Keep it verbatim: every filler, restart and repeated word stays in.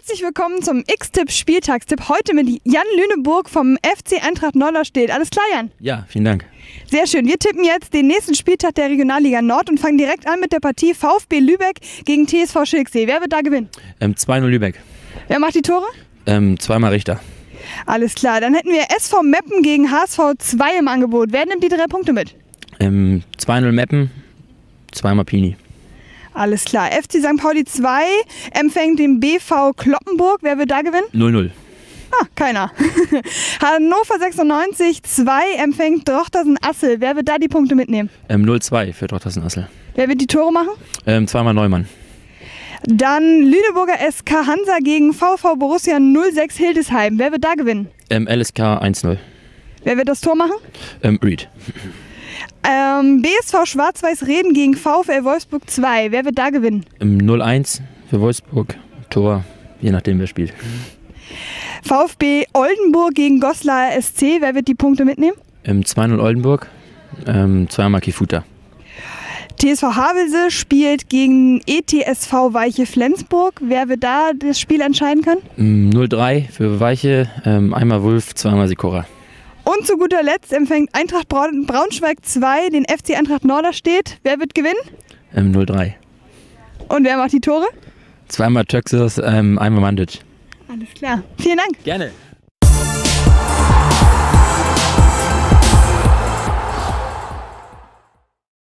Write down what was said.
Herzlich willkommen zum X-Tipp-Spieltagstipp. Heute mit Jan Lüneburg vom F C Eintracht Norderstedt. Alles klar, Jan? Ja, vielen Dank. Sehr schön. Wir tippen jetzt den nächsten Spieltag der Regionalliga Nord und fangen direkt an mit der Partie VfB Lübeck gegen T S V Schilksee. Wer wird da gewinnen? Ähm, zwei null Lübeck. Wer macht die Tore? Ähm, zweimal Richter. Alles klar. Dann hätten wir S V Meppen gegen H S V zwei im Angebot. Wer nimmt die drei Punkte mit? Ähm, zwei null Meppen, zweimal Pini. Alles klar. F C Sankt Pauli zwei empfängt den B V Kloppenburg. Wer wird da gewinnen? null null. Ah, keiner. Hannover sechsundneunzig zwei empfängt Drochtersen Assel. Wer wird da die Punkte mitnehmen? Ähm, null zwei für Drochtersen Assel. Wer wird die Tore machen? Ähm, zweimal Neumann. Dann Lüneburger S K Hansa gegen V V Borussia null sechs Hildesheim. Wer wird da gewinnen? Ähm, L S K eins null. Wer wird das Tor machen? Ähm, Reed. Ähm, B S V Schwarz-Weiß Reden gegen VfL Wolfsburg zwei. Wer wird da gewinnen? Ähm, null eins für Wolfsburg. Tor, je nachdem wer spielt. VfB Oldenburg gegen Goslar S C. Wer wird die Punkte mitnehmen? Ähm, zwei null Oldenburg. Ähm, zweimal Kifuta. T S V Havelse spielt gegen E T S V Weiche Flensburg. Wer wird da das Spiel entscheiden können? Ähm, null drei für Weiche. Ähm, einmal Wulf, zweimal Sikora. Und zu guter Letzt empfängt Eintracht Braun Braunschweig zwei den F C Eintracht Norderstedt. Wer wird gewinnen? Ähm, null drei. Und wer macht die Tore? Zweimal Töxes, ähm, einmal Mandic. Alles klar. Vielen Dank. Gerne.